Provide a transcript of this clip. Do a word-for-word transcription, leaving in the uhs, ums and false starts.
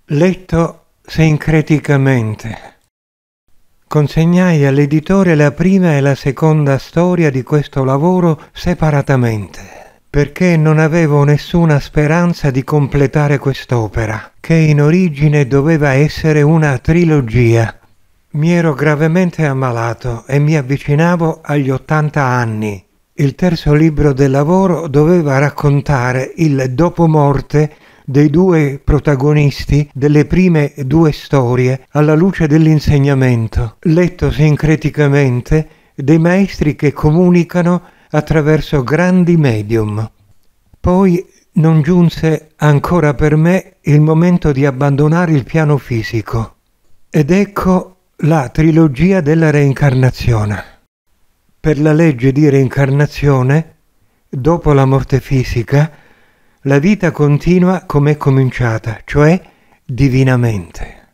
Letto sincreticamente. Consegnai all'editore la prima e la seconda storia di questo lavoro separatamente, perché non avevo nessuna speranza di completare quest'opera, che in origine doveva essere una trilogia. Mi ero gravemente ammalato e mi avvicinavo agli ottanta anni. Il terzo libro del lavoro doveva raccontare il dopomorte dei due protagonisti delle prime due storie alla luce dell'insegnamento, letto sincreticamente, dei maestri che comunicano attraverso grandi medium. Poi non giunse ancora per me il momento di abbandonare il piano fisico. Ed ecco la trilogia della reincarnazione. Per la legge di reincarnazione, dopo la morte fisica, la vita continua come è cominciata, cioè divinamente.